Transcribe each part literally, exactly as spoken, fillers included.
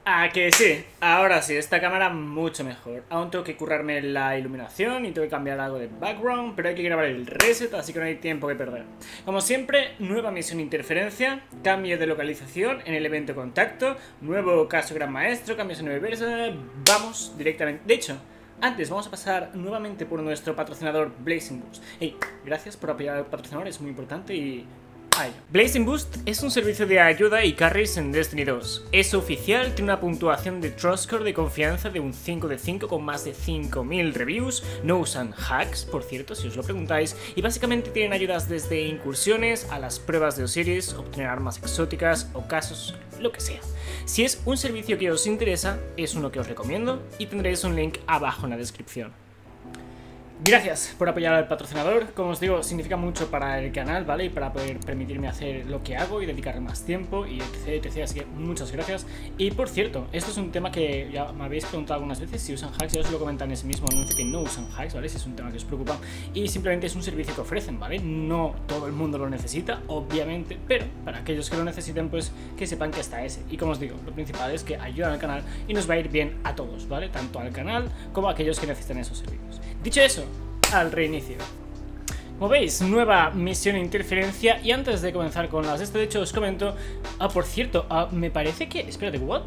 Ah, que sí, ahora sí, esta cámara mucho mejor. Aún tengo que currarme la iluminación y tengo que cambiar algo de background, pero hay que grabar el reset, así que no hay tiempo que perder. Como siempre, nueva misión interferencia, cambio de localización en el evento contacto, nuevo caso gran maestro, cambios en universo, vamos directamente. De hecho, antes vamos a pasar nuevamente por nuestro patrocinador Blazing Boost. Hey, gracias por apoyar al patrocinador, es muy importante y... Blazing Boost es un servicio de ayuda y carries en Destiny dos. Es oficial, tiene una puntuación de Trust Score de confianza de un cinco de cinco con más de cinco mil reviews, no usan hacks, por cierto, si os lo preguntáis, y básicamente tienen ayudas desde incursiones a las pruebas de Osiris, obtener armas exóticas o casos, lo que sea. Si es un servicio que os interesa, es uno que os recomiendo y tendréis un link abajo en la descripción. Gracias por apoyar al patrocinador, como os digo, significa mucho para el canal, ¿vale? Y para poder permitirme hacer lo que hago y dedicarle más tiempo y etc, etc, así que muchas gracias. Y por cierto, esto es un tema que ya me habéis preguntado algunas veces si usan hacks, ya os lo comentan en ese mismo anuncio que no usan hacks, ¿vale? Si es un tema que os preocupa y simplemente es un servicio que ofrecen, ¿vale? No todo el mundo lo necesita, obviamente, pero para aquellos que lo necesiten, pues que sepan que está ese. Y como os digo, lo principal es que ayudan al canal y nos va a ir bien a todos, ¿vale? Tanto al canal como a aquellos que necesitan esos servicios. Dicho eso, al reinicio. Como veis, nueva misión interferencia. Y antes de comenzar con las de este, de hecho os comento. Ah, por cierto, ah, me parece que... Espérate, ¿what?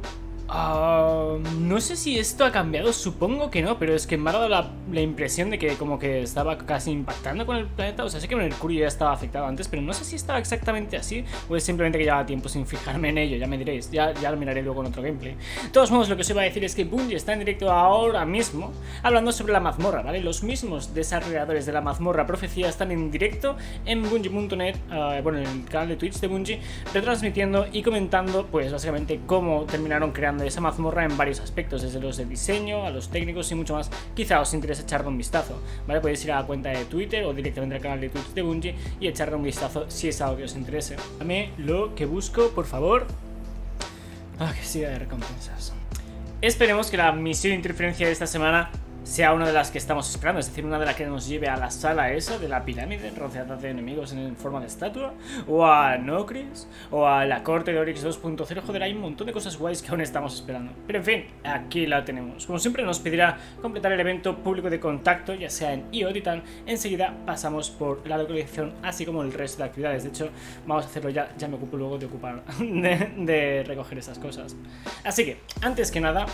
Uh, no sé si esto ha cambiado, supongo que no, pero es que me ha dado la, la impresión de que como que estaba casi impactando con el planeta. O sea, sé que Mercurio ya estaba afectado antes, pero no sé si estaba exactamente así o es simplemente que llevaba tiempo sin fijarme en ello, ya me diréis, ya, ya lo miraré luego en otro gameplay. De todos modos, lo que os iba a decir es que Bungie está en directo ahora mismo hablando sobre la mazmorra, ¿vale? Los mismos desarrolladores de la mazmorra Profecía están en directo en bungie punto net, uh, bueno, en el canal de Twitch de Bungie, retransmitiendo y comentando, pues básicamente cómo terminaron creando esa mazmorra en varios aspectos, desde los de diseño a los técnicos y mucho más. Quizá os interese echarle un vistazo, ¿vale? Podéis ir a la cuenta de Twitter o directamente al canal de Twitch de Bungie y echarle un vistazo si es algo que os interese. Dame lo que busco, por favor. Ah, que siga de recompensas. Esperemos que la misión de interferencia de esta semana sea una de las que estamos esperando, es decir, una de las que nos lleve a la sala esa de la pirámide rodeada de enemigos en forma de estatua, o a Nocris, o a la corte de Oryx dos punto cero. Joder, hay un montón de cosas guays que aún estamos esperando. Pero en fin, aquí la tenemos. Como siempre nos pedirá completar el evento público de contacto, ya sea en I O Titan. Enseguida pasamos por la localización, así como el resto de actividades. De hecho, vamos a hacerlo ya, ya me ocupo luego de ocupar, de, de recoger esas cosas. Así que, antes que nada...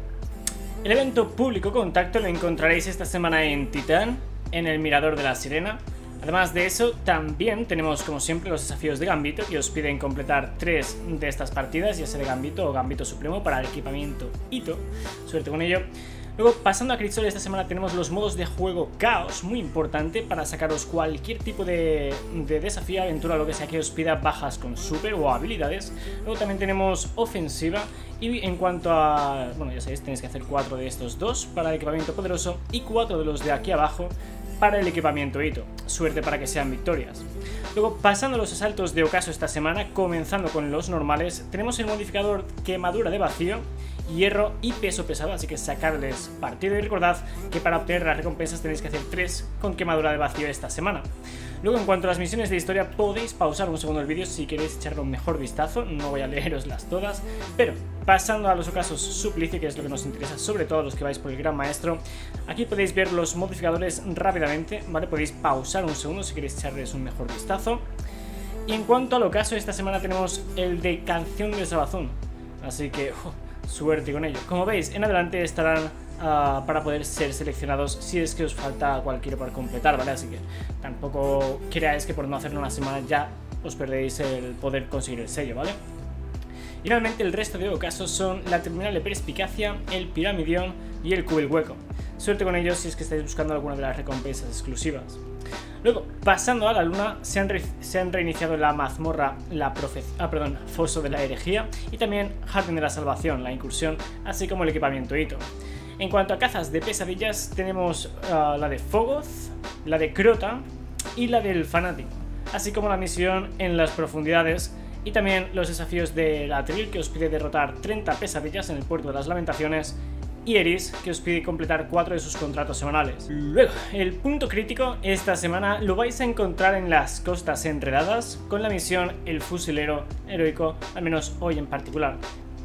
El evento público contacto lo encontraréis esta semana en Titán, en el Mirador de la Sirena. Además de eso, también tenemos como siempre los desafíos de Gambito, que os piden completar tres de estas partidas, ya sea de Gambito o Gambito Supremo para el equipamiento Ito. Suerte con ello. Luego, pasando a Crisol, esta semana tenemos los modos de juego Caos, muy importante para sacaros cualquier tipo de, de desafío, aventura, lo que sea que os pida bajas con super o habilidades. Luego también tenemos Ofensiva y en cuanto a... Bueno, ya sabéis, tenéis que hacer cuatro de estos dos para el equipamiento poderoso y cuatro de los de aquí abajo para el equipamiento Ito. Suerte para que sean victorias. Luego, pasando a los asaltos de ocaso esta semana, comenzando con los normales, tenemos el modificador Quemadura de Vacío, hierro y peso pesado, así que sacarles partido. Y recordad que para obtener las recompensas tenéis que hacer tres con quemadura de vacío esta semana. Luego, en cuanto a las misiones de historia, podéis pausar un segundo el vídeo si queréis echarle un mejor vistazo, no voy a leeroslas todas. Pero pasando a los ocasos suplicio, que es lo que nos interesa, sobre todo a los que vais por el Gran Maestro, aquí podéis ver los modificadores rápidamente, ¿vale? Podéis pausar un segundo si queréis echarles un mejor vistazo. Y en cuanto al ocaso, esta semana tenemos el de Canción de Sabazón, así que... Uh, suerte con ello. Como veis, en adelante estarán uh, para poder ser seleccionados si es que os falta cualquiera por completar, ¿vale? Así que tampoco creáis que por no hacerlo una semana ya os perdéis el poder conseguir el sello, ¿vale? Y finalmente el resto de ocasos son la terminal de perspicacia, el piramidión y el cubil hueco. Suerte con ellos si es que estáis buscando alguna de las recompensas exclusivas. Luego, pasando a la luna, se han, re se han reiniciado la mazmorra, la profecía, ah, perdón, Foso de la Herejía y también Jardín de la Salvación, la incursión, así como el equipamiento Ito. En cuanto a cazas de pesadillas, tenemos uh, la de Fogoth, la de Crota y la del Fanático, así como la misión en las profundidades y también los desafíos de la Atril, que os pide derrotar treinta pesadillas en el puerto de las lamentaciones, y Eris, que os pide completar cuatro de sus contratos semanales. Luego, el punto crítico esta semana lo vais a encontrar en las Costas Enredadas con la misión El Fusilero Heroico, al menos hoy en particular.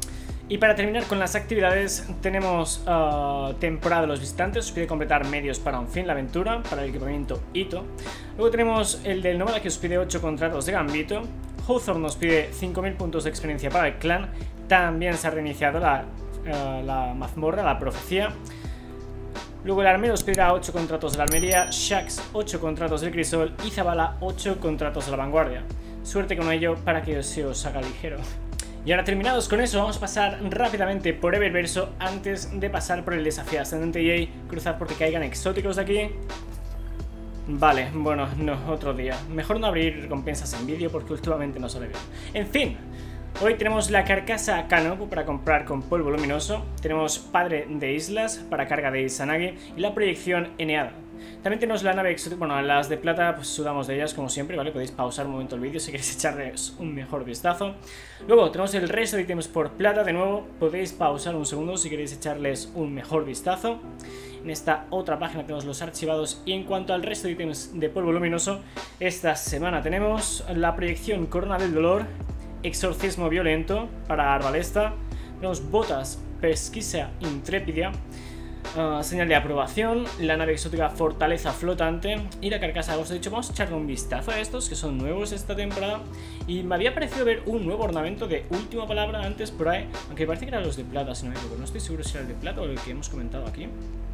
Y para terminar con las actividades, tenemos uh, temporada de los visitantes, os pide completar medios para un fin, la aventura, para el equipamiento Ito. Luego tenemos el del nómada que os pide ocho contratos de gambito. Hawthorne nos pide cinco mil puntos de experiencia para el clan. También se ha reiniciado la, uh, la mazmorra, la profecía. Luego el armero os pedirá ocho contratos de la armería, Shax ocho contratos del crisol y Zabala ocho contratos de la vanguardia. Suerte con ello para que se os haga ligero. Y ahora terminados con eso, vamos a pasar rápidamente por Eververso antes de pasar por el desafío ascendente y cruzar porque caigan exóticos de aquí. Vale, bueno, no, otro día. Mejor no abrir recompensas en vídeo porque últimamente no sale bien. En fin, hoy tenemos la carcasa Kanobu para comprar con polvo luminoso. Tenemos Padre de Islas para carga de Izanagi y la proyección Eneada. También tenemos la nave exótica, bueno, las de plata pues sudamos de ellas como siempre, ¿vale? Podéis pausar un momento el vídeo si queréis echarles un mejor vistazo. Luego tenemos el resto de ítems por plata, de nuevo, podéis pausar un segundo si queréis echarles un mejor vistazo. En esta otra página tenemos los archivados y en cuanto al resto de ítems de polvo luminoso, esta semana tenemos la proyección Corona del Dolor, exorcismo violento para Arbalesta, tenemos botas pesquisa intrépida, Uh, señal de aprobación, la nave exótica Fortaleza Flotante y la carcasa. Os he dicho, vamos a echarle un vistazo a estos que son nuevos esta temporada. Y me había parecido ver un nuevo ornamento de última palabra antes por ahí, aunque parece que eran los de plata, si no me equivoco. No estoy seguro si era el de plata o el que hemos comentado aquí.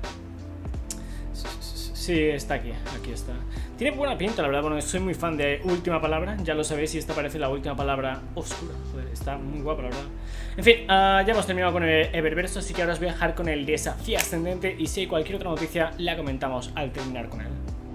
Sí, está aquí, aquí está. Tiene buena pinta, la verdad. Bueno, soy muy fan de última palabra, ya lo sabéis, y esta parece la última palabra oscura. Joder, está muy guapa, la verdad. En fin, uh, ya hemos terminado con el Eververso, así que ahora os voy a dejar con el desafío ascendente y si hay cualquier otra noticia la comentamos al terminar con él.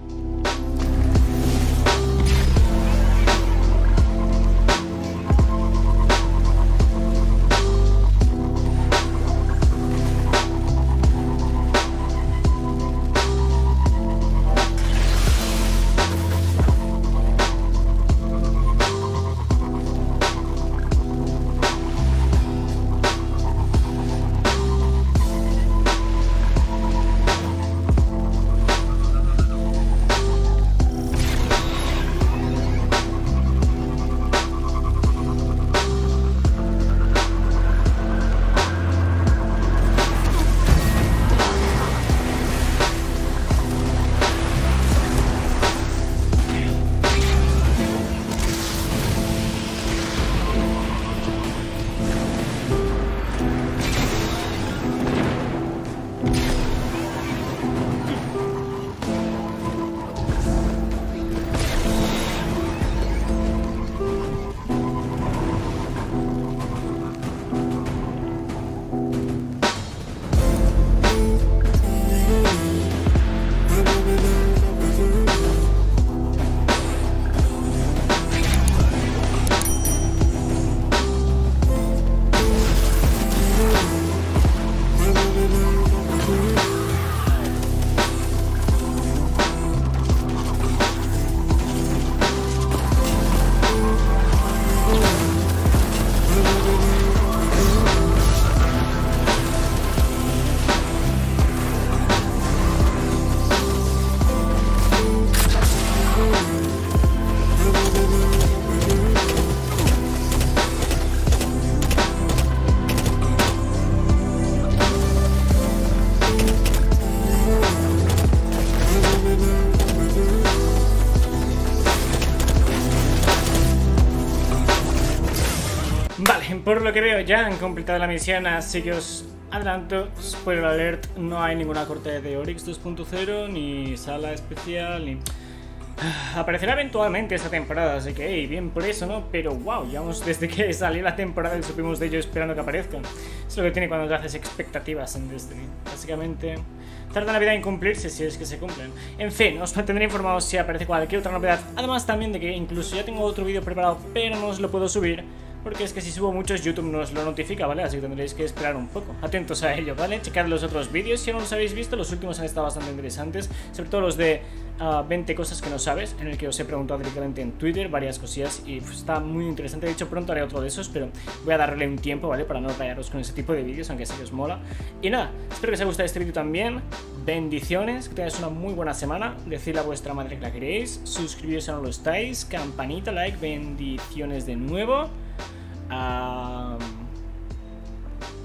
Por lo que veo ya han completado la misión, así que os adelanto, spoiler alert, no hay ninguna corte de Oryx dos punto cero, ni sala especial, ni... Aparecerá eventualmente esta temporada, así que hey, bien por eso, ¿no? Pero wow, llevamos desde que salió la temporada y supimos de ello esperando que aparezcan. Es lo que tiene cuando te haces expectativas en Destiny. Básicamente, tarda la vida en cumplirse si es que se cumplen. En fin, os mantendré informados si aparece cualquier otra novedad. Además también de que incluso ya tengo otro vídeo preparado, pero no os lo puedo subir porque es que si subo muchos YouTube no os lo notifica, ¿vale? Así que tendréis que esperar un poco. Atentos a ello, ¿vale? Checad los otros vídeos si no los habéis visto. Los últimos han estado bastante interesantes, sobre todo los de uh, veinte cosas que no sabes, en el que os he preguntado directamente en Twitter varias cosillas y pues, está muy interesante. De hecho, pronto haré otro de esos, pero voy a darle un tiempo, ¿vale? Para no rayaros con ese tipo de vídeos, aunque sé que os mola. Y nada, espero que os haya gustado este vídeo también. Bendiciones, que tengáis una muy buena semana. Decidle a vuestra madre que la queréis. Suscribiros si no lo estáis. Campanita, like, bendiciones de nuevo. Um,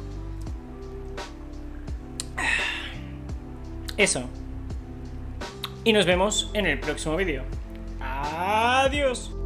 Eso. Y nos vemos en el próximo vídeo. Adiós.